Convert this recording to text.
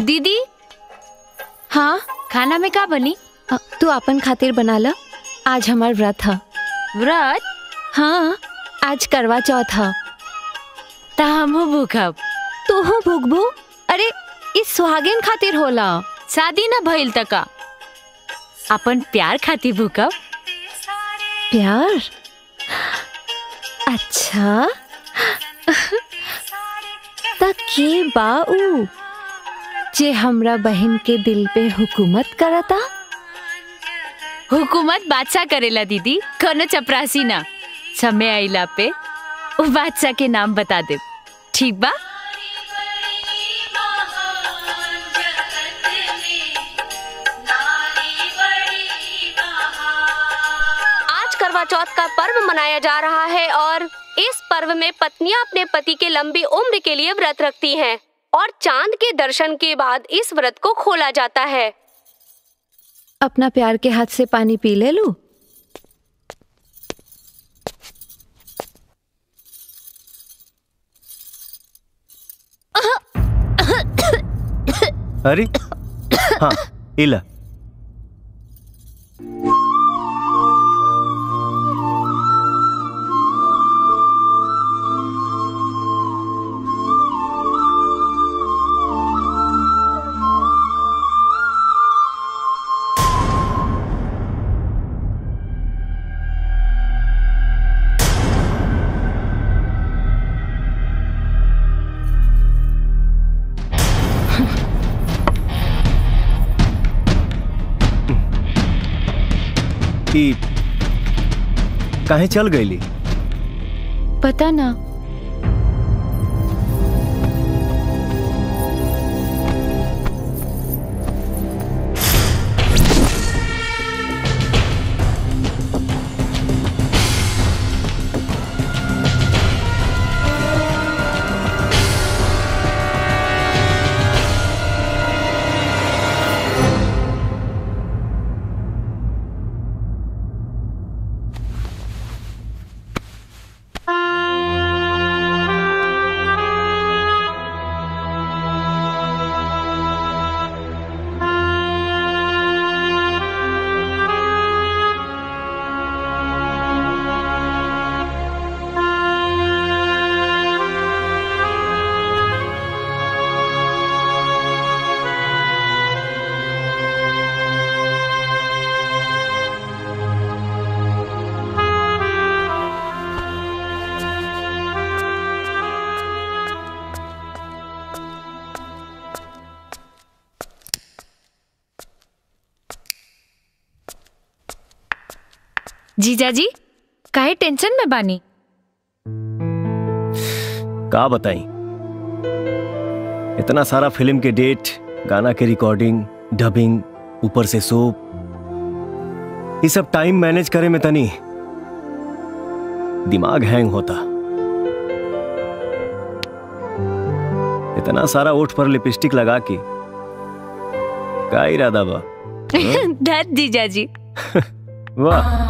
दीदी। हाँ, खाना में का बनी? तू अपन खातिर बना ला। आज हमार व्रत है। व्रत? हाँ, आज करवा चौथ है। ता हमहू भूखब। तू हो भूखबू? अरे इस सुहागिन खातिर होला। शादी ना भइल तका अपन प्यार खातिर भूखब। प्यार? अच्छा के बाऊ जे हमरा बहन के दिल पे हुकूमत करता। हुकूमत बादशाह करेला दीदी, कोनो चपरासी ना। समय आइला पे वो बादशाह के नाम बता दे, ठीक बा? आज करवा चौथ का पर्व मनाया जा रहा है और इस पर्व में पत्नियां अपने पति के लंबी उम्र के लिए व्रत रखती हैं और चांद के दर्शन के बाद इस व्रत को खोला जाता है। अपना प्यार के हाथ से पानी पी ले लूं। अरे हाँ, इला। काहे चल गईली? पता ना। जीजाजी काहे टेंशन में बानी? का बताई, इतना सारा फिल्म के डेट, गाना के रिकॉर्डिंग, डबिंग, ऊपर से सोप, ये सब टाइम मैनेज करे में तनी दिमाग हैंग होता। इतना सारा ओठ पर लिपस्टिक लगा के का इरादा बा? धत जीजाजी। वाह,